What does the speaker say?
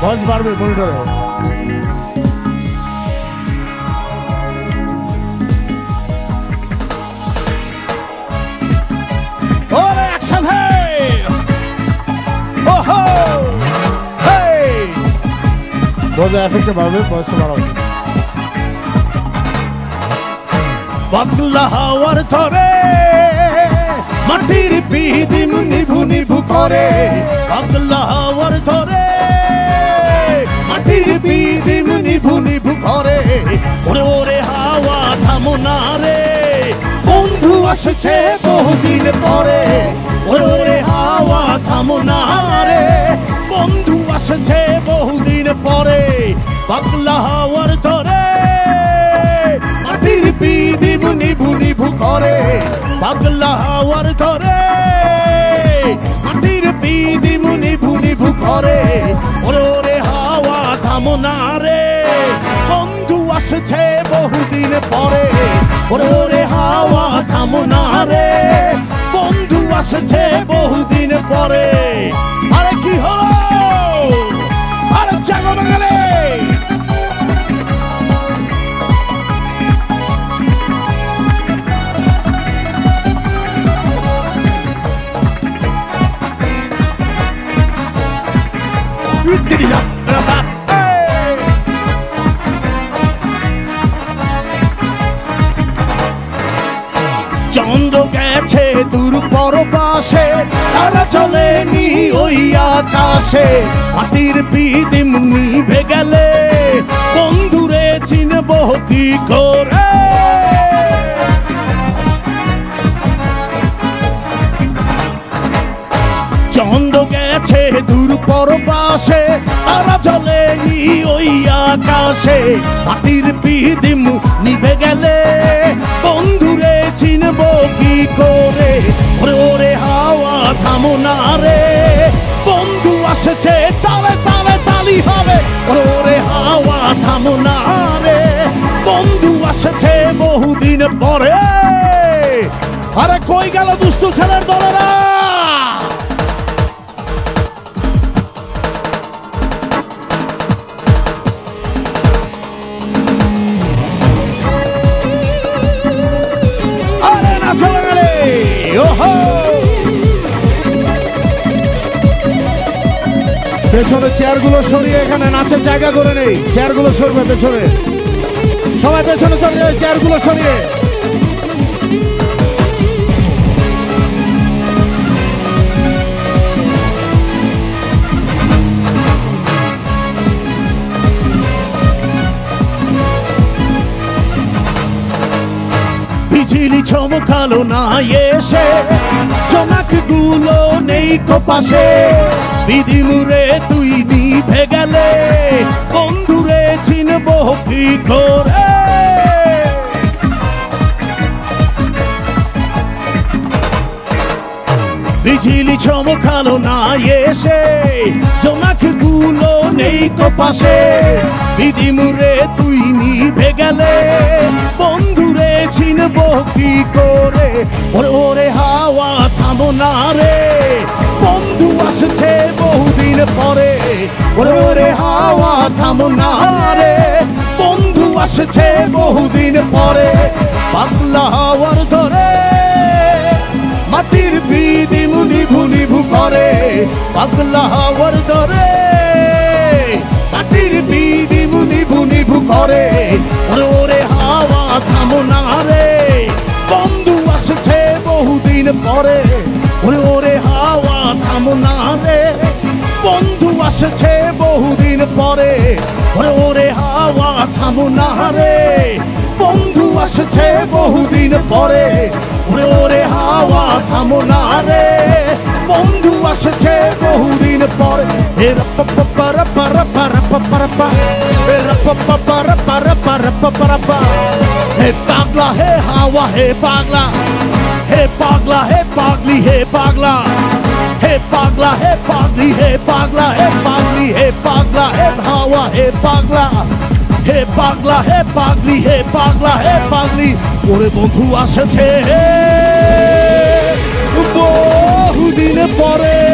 Voice বাড়বে মনিটরে। ওরে action হে ওহো হে ভয়েস এফেক্ট বাড়বে ভয়েসটা বাড়াবে। পাগলা হাওয়ার ধরে মাটির পিদিম নিভু নিভু করে, পাগলা হাওয়ার ধরে মাটির পিদিম নিভু নিভু করে। ওরে ওরে হাওয়া থামো না রে, বন্ধু আসছে বহুদিন পরে। ওরে ওরে হাওয়া থামো না রে, বন্ধু আসছে বহুদিন পরে। পাগলা হাওয়ার ধরে মাটির পিদিম নিভু নিভু করে, পাগলা হাওয়ার ধরে মাটির পিদিম নিভু নিভু করে। ওরে ওরে হাওয়া থামো না রে, বন্ধু আসছে বহুদিন পরে। ওরে ওরে হাওয়া থামো না রে, বন্ধু আসছে বহুদিন পরে। আরে কি হলো, আরে জাগো বাঙালি। চন্দ্র গেছে দূর পরবাসে, তারা চলেনি ওই আকাশে। মাটির পিদিম নিভে গেলে বন্ধুরে চিনব কি করে। চন্দ্র গেছে দূর পরবাসে, তারা চলেনি ওই আকাশে। মাটির পিদিম নিভে গেলে বন্ধুরে চিনব কি করে। ওরে ওরে হাওয়া থামো না রে, বন্ধু আসছে তালে তালে তালি হবে। ওরে ওরে হাওয়া থামো না রে, বন্ধু আসছে বহুদিন পরে। আরে কই গেল দুষ্টু ছেলের দলেরা? পেছনে চেয়ারগুলো সরিয়ে এখানে নাচের জায়গা করে নেই। চেয়ারগুলো সরবে পেছনে, সবাই পেছনে চলে যায় চেয়ারগুলো সরিয়ে। বিজলি চমকালো না এসে, চমক গুলো নেই কোপাশে। বিধিমুরে তুই নিভে গেলে বন্ধুরে চিনব কি করে। বিজলি চমকালো না এসে, চমক গুলো নেই কোপাশে। বিধিমুরে তুই নিভে গেলে বন্ধুরে চিনব কি করে। ওরে ওরে হাওয়া থামো না রে, বন্ধু আসছে বহুদিন পরে। ওরে ওরে হাওয়া থামো না রে, বন্ধু আসছে বহুদিন পরে। পাগলা হাওয়ার ধরে মাটির পিদিম নিভু নিভু করে, পাগলা হাওয়ার ধরে মাটির পিদিম নিভু নিভু করে। ওরে ওরে হাওয়া থামো না রে, বন্ধু আসছে বহুদিন পরে। ওরে ওরে হাওয়া থামো না রে, বন্ধু আসছে বহুদিন পরে। ওরে ওরে হাওয়া থামো না রে, বন্ধু আসছে বহুদিন পরে। ওরে ওরে হাওয়া থামো না রে, বন্ধু আসছে বহুদিন পরে। হে পাগলা হে হাওয়া হে পাগলা, হে পাগলা হে পাগলি হে পাগলা। হে পাগলা হে পাগলি হে পাগলা, হে পাগলি হে পাগলা হে হাওয়া হে পাগলা। হে পাগলা হে পাগলি হে পাগলা হে পাগলি। ওরে বন্ধু আসছে বহুদিন পরে।